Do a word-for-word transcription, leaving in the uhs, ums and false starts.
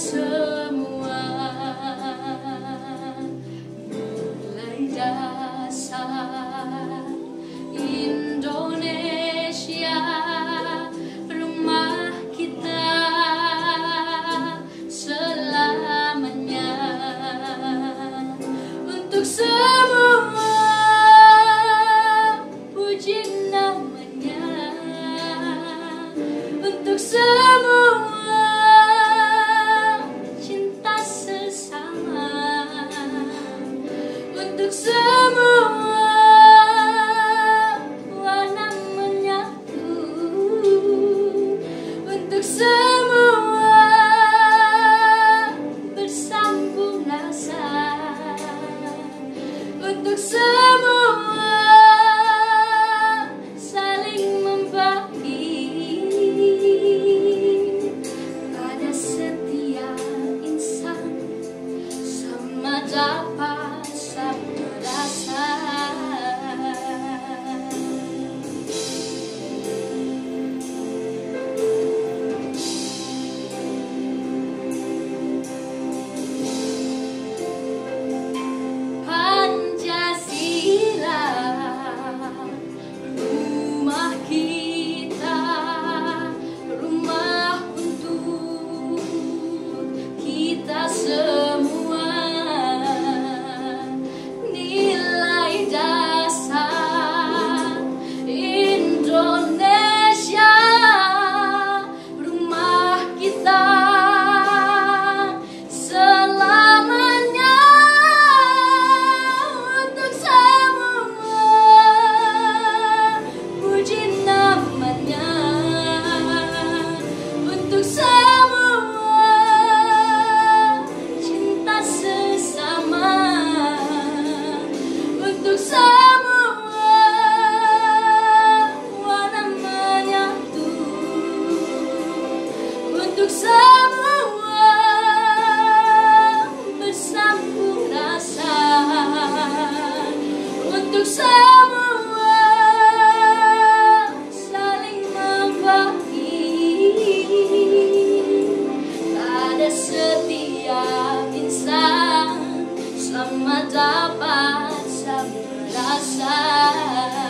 semua nilai dasar Indonesia, rumah kita selamanya. Untuk semua puji namanya, untuk semua cinta sesama, untuk semua warna menyatu, untuk semua bersambung rasa, untuk semua saling membagi. Pada setiap insan sama dapat sama rasa. Pancasila, rumah kita, rumah untuk kita semua. Nilai dasar Indonesia, rumah kita selamanya. Untuk semua puji namanya, untuk semua cinta sesama, untuk semua warna menyatu, untuk semua bersambung rasa, untuk semua saling membagi. Pada setiap insan sama dapat sama rasa.